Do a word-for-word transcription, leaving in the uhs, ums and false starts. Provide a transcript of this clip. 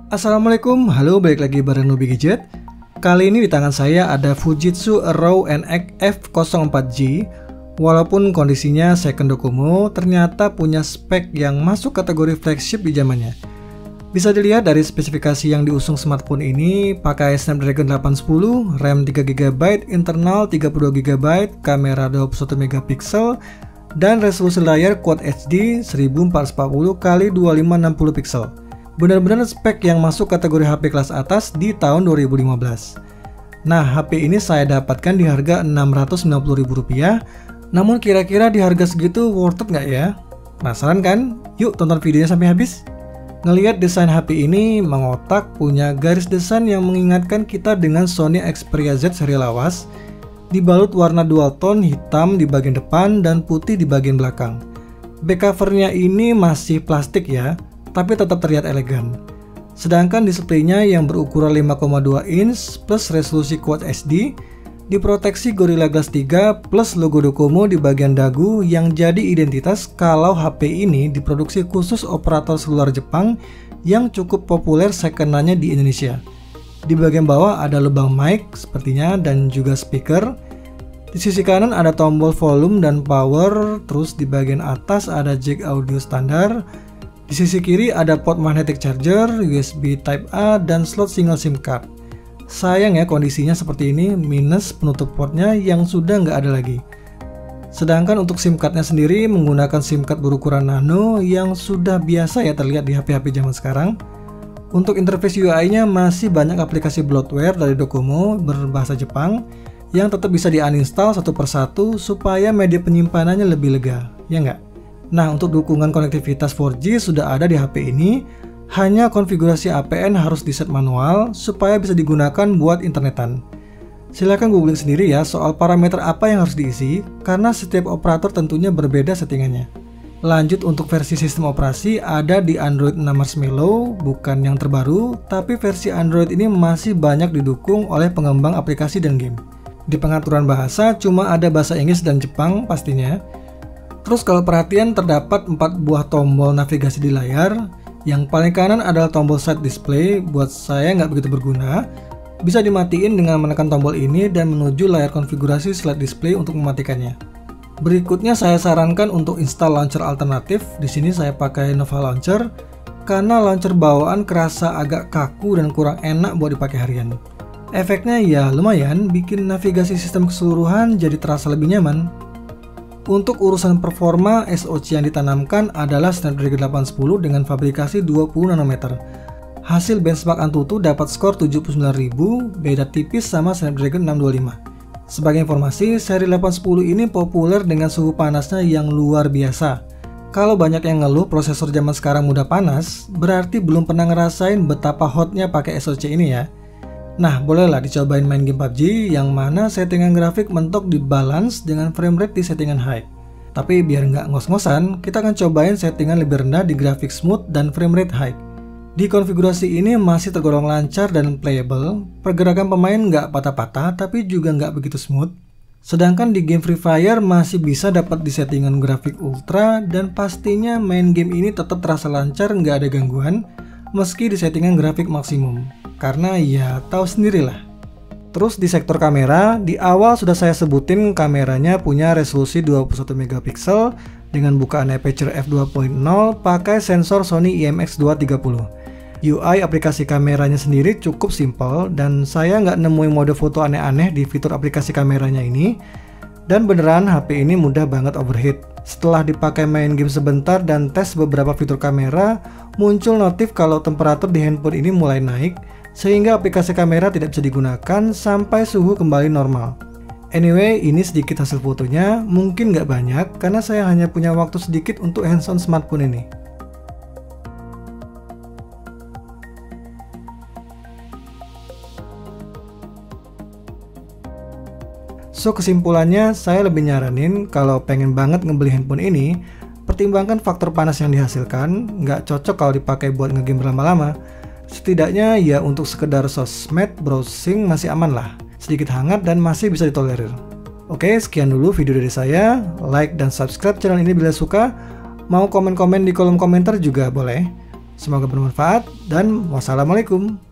Assalamualaikum, halo, balik lagi bareng Nubi Gadget. Kali ini di tangan saya ada Fujitsu Arrow N X F nol empat G. Walaupun kondisinya second Docomo, ternyata punya spek yang masuk kategori flagship di zamannya. Bisa dilihat dari spesifikasi yang diusung smartphone ini, pakai Snapdragon delapan sepuluh, RAM tiga giga byte, internal tiga puluh dua giga byte, kamera dua puluh satu megapiksel, dan resolusi layar Quad H D seribu empat ratus empat puluh kali dua ribu lima ratus enam puluh piksel. Benar-benar spek yang masuk kategori H P kelas atas di tahun dua ribu lima belas. Nah, H P ini saya dapatkan di harga enam ratus sembilan puluh ribu rupiah. Namun kira-kira di harga segitu worth it nggak ya? Penasaran kan? Yuk tonton videonya sampai habis. Ngelihat desain H P ini mengotak, punya garis desain yang mengingatkan kita dengan Sony Xperia Z seri lawas, dibalut warna dual tone hitam di bagian depan dan putih di bagian belakang. Back covernya ini masih plastik ya, tapi tetap terlihat elegan. Sedangkan displaynya yang berukuran lima koma dua inch plus resolusi Quad H D diproteksi Gorilla Glass tiga plus logo Docomo di bagian dagu yang jadi identitas kalau H P ini diproduksi khusus operator seluler Jepang yang cukup populer second-nya di Indonesia. Di bagian bawah ada lubang mic sepertinya dan juga speaker. Di sisi kanan ada tombol volume dan power, terus di bagian atas ada jack audio standar. Di sisi kiri ada port magnetic charger, U S B Type A, dan slot single SIM card. Sayang ya kondisinya seperti ini, minus penutup portnya yang sudah nggak ada lagi. Sedangkan untuk SIM cardnya sendiri menggunakan SIM card berukuran nano yang sudah biasa ya terlihat di H P-H P zaman sekarang. Untuk interface U I-nya masih banyak aplikasi bloatware dari Docomo berbahasa Jepang yang tetap bisa di-uninstall satu persatu supaya media penyimpanannya lebih lega, ya nggak? Nah, untuk dukungan konektivitas empat G sudah ada di H P ini, hanya konfigurasi A P N harus di-set manual supaya bisa digunakan buat internetan. Silahkan googling sendiri ya soal parameter apa yang harus diisi, karena setiap operator tentunya berbeda settingannya. Lanjut untuk versi sistem operasi ada di Android enam Marshmallow, bukan yang terbaru, tapi versi Android ini masih banyak didukung oleh pengembang aplikasi dan game. Di pengaturan bahasa cuma ada bahasa Inggris dan Jepang pastinya. Terus kalau perhatian terdapat empat buah tombol navigasi di layar. Yang paling kanan adalah tombol side display, buat saya nggak begitu berguna. Bisa dimatiin dengan menekan tombol ini dan menuju layar konfigurasi slide display untuk mematikannya. Berikutnya saya sarankan untuk install launcher alternatif. Di sini saya pakai Nova Launcher karena launcher bawaan kerasa agak kaku dan kurang enak buat dipakai harian. Efeknya ya lumayan, bikin navigasi sistem keseluruhan jadi terasa lebih nyaman. Untuk urusan performa, S O C yang ditanamkan adalah Snapdragon delapan sepuluh dengan fabrikasi dua puluh nanometer. Hasil benchmark Antutu dapat skor tujuh puluh sembilan ribu, beda tipis sama Snapdragon enam dua lima. Sebagai informasi, seri delapan sepuluh ini populer dengan suhu panasnya yang luar biasa. Kalau banyak yang ngeluh prosesor zaman sekarang mudah panas, berarti belum pernah ngerasain betapa hotnya pakai S O C ini ya. Nah, bolehlah dicobain main game P U B G yang mana settingan grafik mentok di balance dengan framerate di settingan high. Tapi biar nggak ngos-ngosan, kita akan cobain settingan lebih rendah di grafik smooth dan framerate high. Di konfigurasi ini masih tergolong lancar dan playable, pergerakan pemain nggak patah-patah tapi juga nggak begitu smooth. Sedangkan di game Free Fire masih bisa dapat di settingan grafik ultra dan pastinya main game ini tetap terasa lancar, nggak ada gangguan meski di settingan grafik maksimum. Karena ya tahu sendirilah. Terus di sektor kamera, di awal sudah saya sebutin kameranya punya resolusi dua puluh satu megapiksel dengan bukaan aperture f dua titik nol pakai sensor Sony I M X dua tiga nol. U I aplikasi kameranya sendiri cukup simpel dan saya nggak nemuin mode foto aneh-aneh di fitur aplikasi kameranya ini. Dan beneran H P ini mudah banget overheat. Setelah dipakai main game sebentar dan tes beberapa fitur kamera, muncul notif kalau temperatur di handphone ini mulai naik, sehingga aplikasi kamera tidak bisa digunakan sampai suhu kembali normal. Anyway, ini sedikit hasil fotonya, mungkin nggak banyak karena saya hanya punya waktu sedikit untuk hands-on smartphone ini. So kesimpulannya, saya lebih nyaranin kalau pengen banget ngebeli handphone ini, pertimbangkan faktor panas yang dihasilkan, nggak cocok kalau dipakai buat ngegame berlama-lama. Setidaknya ya untuk sekedar sosmed, browsing masih aman lah, sedikit hangat dan masih bisa ditolerir. Oke, sekian dulu video dari saya. Like dan subscribe channel ini bila suka. Mau komen-komen di kolom komentar juga boleh. Semoga bermanfaat dan wassalamualaikum.